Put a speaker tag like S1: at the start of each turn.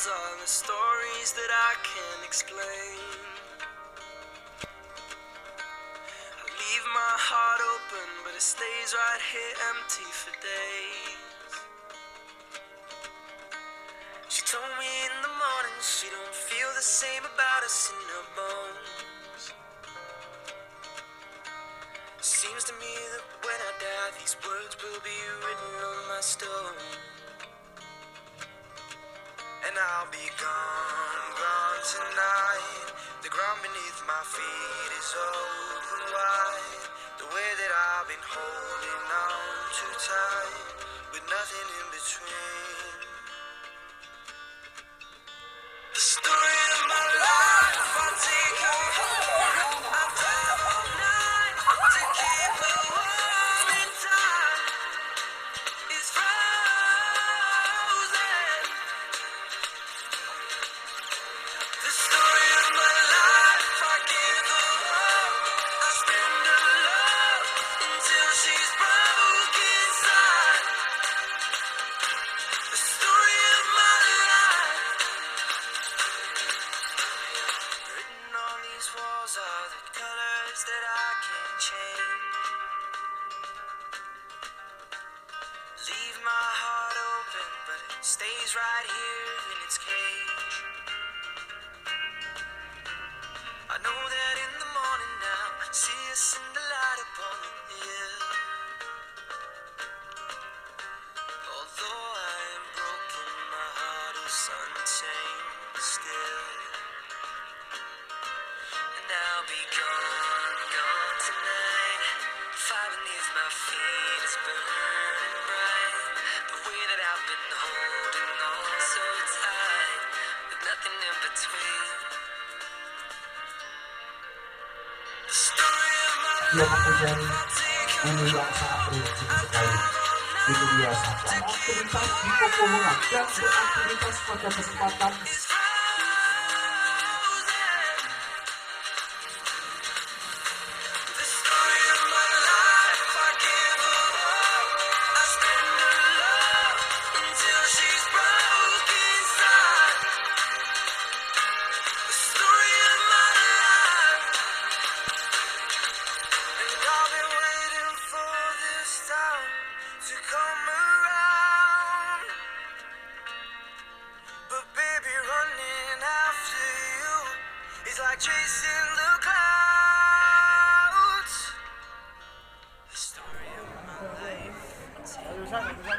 S1: walls are the stories that I can't explain. I leave my heart open, but it stays right here empty for days. She told me in the morning she don't feel the same about us in her bones. Seems to me that when I die, these words will be written on my stone. And I'll be gone, gone tonight. The ground beneath my feet is open wide. The way that I've been holding on too tight, with nothing in between. The story of my life, I'll take her home. I'll drive all night to keep her warm in time. It's frozen. The story of my life, I give her up. I spend her love until she's broke inside. The story of my life. Written on these walls are the colors that I can't change. Leave my heart open, but it stays right here in its cage. I know that in the morning now, see us in the light upon the hill. Although I am broken, my heart is unchained still. And I'll be gone, gone tonight. Fire beneath my feet is burning bright. The way that I've been holding on so tight, with nothing in between. The story of my
S2: Yang aku
S1: life,
S2: dari
S1: I'll take her
S2: ini yang
S1: home.
S2: sangat prinsip
S1: I'll
S2: sekali.
S1: drive all
S2: Itu dia
S1: night
S2: saja
S1: to keep
S2: aktivitas
S1: her
S2: di pegunungan
S1: warm
S2: dan
S1: in
S2: beraktivitas
S1: time.
S2: pada kesempatan
S1: It's frozen. The story of my life, I give her up. I spend her love until she's broke inside. The story of my life. And I've been waiting for this time to come around. But baby, running after you is like chasing the clouds. The story of my life.